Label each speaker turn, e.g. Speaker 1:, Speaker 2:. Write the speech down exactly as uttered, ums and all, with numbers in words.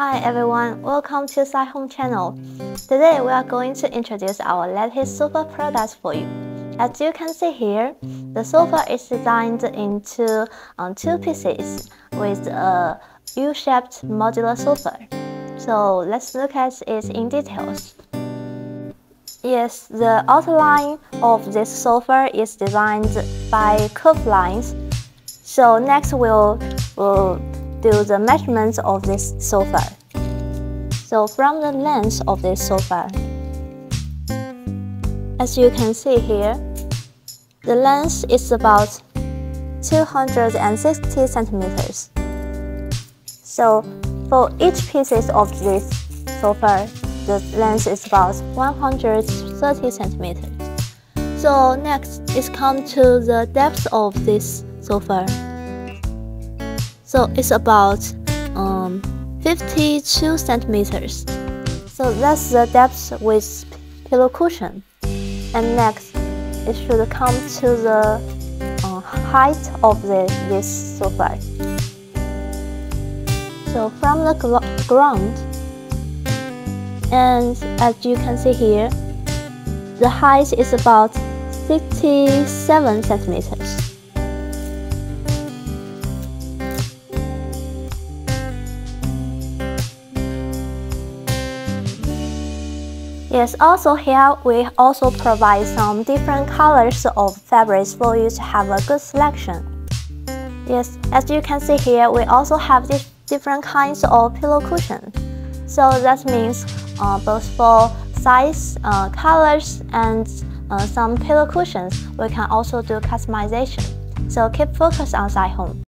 Speaker 1: Hi everyone, welcome to SCIHOME channel. Today we are going to introduce our latest sofa products for you. As you can see here, the sofa is designed into um, two pieces with a U-shaped modular sofa. So let's look at it in details. Yes, the outline of this sofa is designed by curved lines. So next we'll, we'll do the measurements of this sofa. So from the length of this sofa, as you can see here, the length is about two hundred sixty centimeters. So for each pieces of this sofa, the length is about one hundred thirty centimeters. So next is come to the depth of this sofa. So it's about um, fifty-two centimeters. So that's the depth with pillow cushion. And next, it should come to the uh, height of the, this sofa. So from the gr ground, and as you can see here, the height is about sixty-seven centimeters. Yes, also here we also provide some different colors of fabrics for you to have a good selection. Yes, as you can see here, we also have these different kinds of pillow cushion. So that means uh, both for size, uh, colors, and uh, some pillow cushions, we can also do customization. So keep focused on SCIHOME.